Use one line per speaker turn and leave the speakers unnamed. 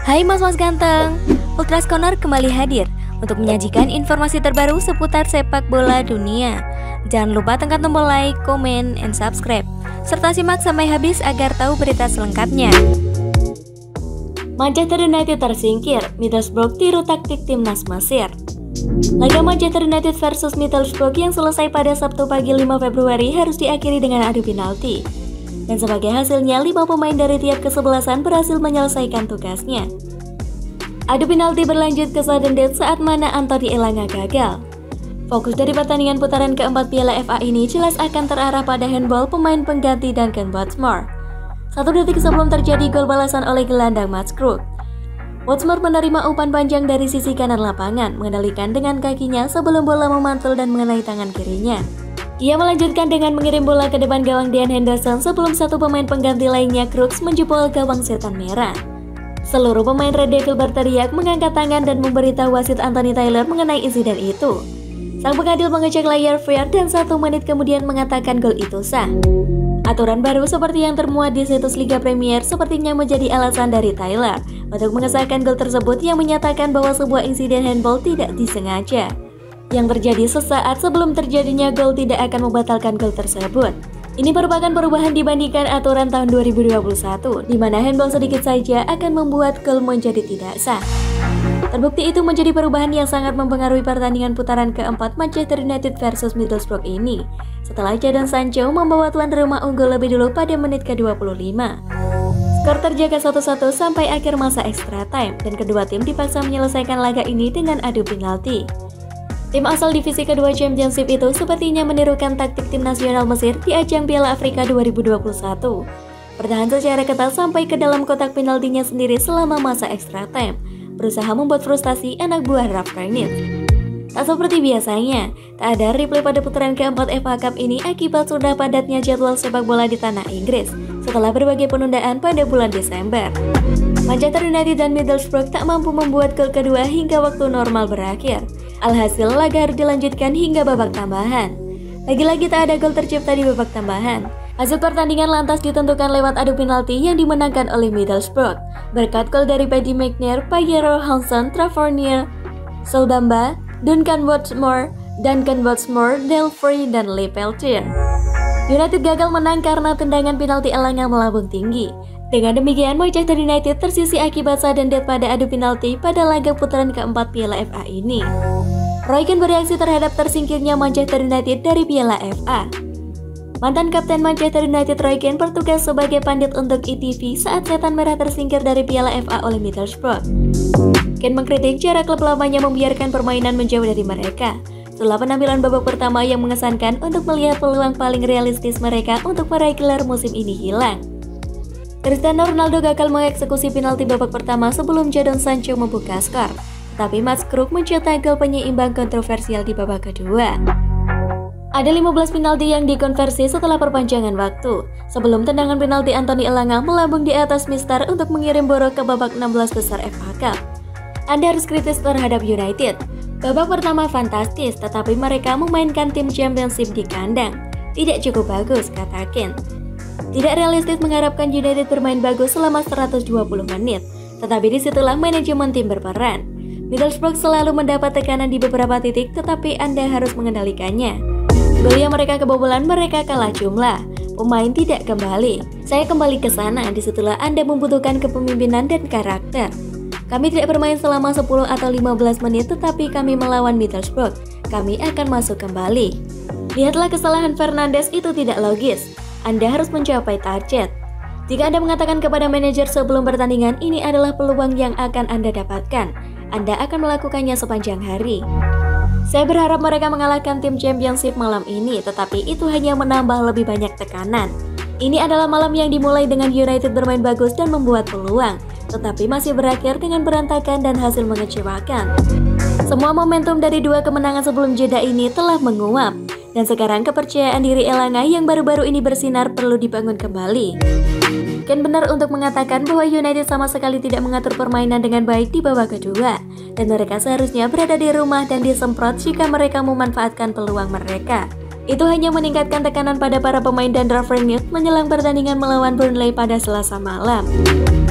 Hai mas-mas ganteng, Ultras Corner kembali hadir untuk menyajikan informasi terbaru seputar sepak bola dunia. Jangan lupa tekan tombol like, komen, and subscribe, serta simak sampai habis agar tahu berita selengkapnya. Manchester United tersingkir, Middlesbrough tiru taktik timnas Mesir. Laga Manchester United versus Middlesbrough yang selesai pada Sabtu pagi 5 Februari harus diakhiri dengan adu penalti. Dan sebagai hasilnya, 5 pemain dari tiap kesebelasan berhasil menyelesaikan tugasnya. Adu penalti berlanjut ke sudden death saat mana Anthony Elanga gagal. Fokus dari pertandingan putaran keempat Piala FA ini jelas akan terarah pada handball pemain pengganti Duncan Watmore. 1 detik sebelum terjadi gol balasan oleh gelandang Mats Krul, Watmore menerima umpan panjang dari sisi kanan lapangan, mengendalikan dengan kakinya sebelum bola memantul dan mengenai tangan kirinya. Ia melanjutkan dengan mengirim bola ke depan gawang Dean Henderson sebelum satu pemain pengganti lainnya, Crooks, menjebol gawang setan merah. Seluruh pemain Red Devil berteriak, mengangkat tangan dan memberitahu wasit Anthony Taylor mengenai insiden itu. Sang pengadil mengecek layar VAR dan 1 menit kemudian mengatakan gol itu sah. Aturan baru seperti yang termuat di situs Liga Premier sepertinya menjadi alasan dari Taylor untuk mengesahkan gol tersebut yang menyatakan bahwa sebuah insiden handball tidak disengaja. Yang terjadi sesaat sebelum terjadinya gol tidak akan membatalkan gol tersebut. Ini merupakan perubahan dibandingkan aturan tahun 2021, di mana handball sedikit saja akan membuat gol menjadi tidak sah. Terbukti itu menjadi perubahan yang sangat mempengaruhi pertandingan putaran keempat Manchester United versus Middlesbrough ini, setelah Jadon Sancho membawa tuan rumah unggul lebih dulu pada menit ke-25. Skor terjaga 1-1 sampai akhir masa extra time, dan kedua tim dipaksa menyelesaikan laga ini dengan adu penalti. Tim asal divisi kedua Championship itu sepertinya menirukan taktik tim nasional Mesir di ajang Piala Afrika 2021. Bertahan secara ketat sampai ke dalam kotak penaltinya sendiri selama masa extra time, berusaha membuat frustasi anak buah Ralf Rangnick. Tak seperti biasanya, tak ada replay pada putaran keempat FA Cup ini akibat sudah padatnya jadwal sepak bola di tanah Inggris setelah berbagai penundaan pada bulan Desember. Manchester United dan Middlesbrough tak mampu membuat gol kedua hingga waktu normal berakhir. Alhasil, laga harus dilanjutkan hingga babak tambahan. Lagi-lagi tak ada gol tercipta di babak tambahan. Hasil pertandingan lantas ditentukan lewat adu penalti yang dimenangkan oleh Middlesbrough berkat gol dari Paddy McNair, Pajero Hansen, Tavernier, Soldamba, Duncan Watmore, Del Frey, dan Lee Peltier. United gagal menang karena tendangan penalti Elanga melambung tinggi. Dengan demikian, Manchester United tersisih akibat sudden death pada adu penalti pada laga putaran keempat Piala FA ini. Roy Keane bereaksi terhadap tersingkirnya Manchester United dari Piala FA. Mantan kapten Manchester United Roy Keane bertugas sebagai pandit untuk ETV saat setan merah tersingkir dari Piala FA oleh Middlesbrough. Keane mengkritik cara klub lamanya membiarkan permainan menjauh dari mereka setelah penampilan babak pertama yang mengesankan untuk melihat peluang paling realistis mereka untuk meraih gelar musim ini hilang. Cristiano Ronaldo gagal mengeksekusi penalti babak pertama sebelum Jadon Sancho membuka skor, tapi Mats Krul mencetak gol penyeimbang kontroversial di babak kedua. Ada 15 penalti yang dikonversi setelah perpanjangan waktu, sebelum tendangan penalti Anthony Elanga melambung di atas mistar untuk mengirim Boro ke babak 16 besar FA Cup. Anda harus kritis terhadap United. Babak pertama fantastis, tetapi mereka memainkan tim Championship di kandang. Tidak cukup bagus, kata Keane. Tidak realistis mengharapkan United bermain bagus selama 120 menit, tetapi disitulah manajemen tim berperan. Middlesbrough selalu mendapat tekanan di beberapa titik, tetapi Anda harus mengendalikannya. Gol yang mereka kebobolan, mereka kalah jumlah. Pemain tidak kembali. Saya kembali ke sana, disitulah Anda membutuhkan kepemimpinan dan karakter. Kami tidak bermain selama 10 atau 15 menit, tetapi kami melawan Middlesbrough. Kami akan masuk kembali. Lihatlah kesalahan Fernandes, itu tidak logis. Anda harus mencapai target. Jika Anda mengatakan kepada manajer sebelum pertandingan, ini adalah peluang yang akan Anda dapatkan, Anda akan melakukannya sepanjang hari. Saya berharap mereka mengalahkan tim Championship malam ini, tetapi itu hanya menambah lebih banyak tekanan. Ini adalah malam yang dimulai dengan United bermain bagus dan membuat peluang, tetapi masih berakhir dengan berantakan dan hasil mengecewakan. Semua momentum dari 2 kemenangan sebelum jeda ini telah menguap. Dan sekarang kepercayaan diri Elanga yang baru-baru ini bersinar perlu dibangun kembali. Keane benar untuk mengatakan bahwa United sama sekali tidak mengatur permainan dengan baik di babak kedua, dan mereka seharusnya berada di rumah dan disemprot jika mereka memanfaatkan peluang mereka. Itu hanya meningkatkan tekanan pada para pemain dan Ralf Rangnick menjelang pertandingan melawan Burnley pada Selasa malam.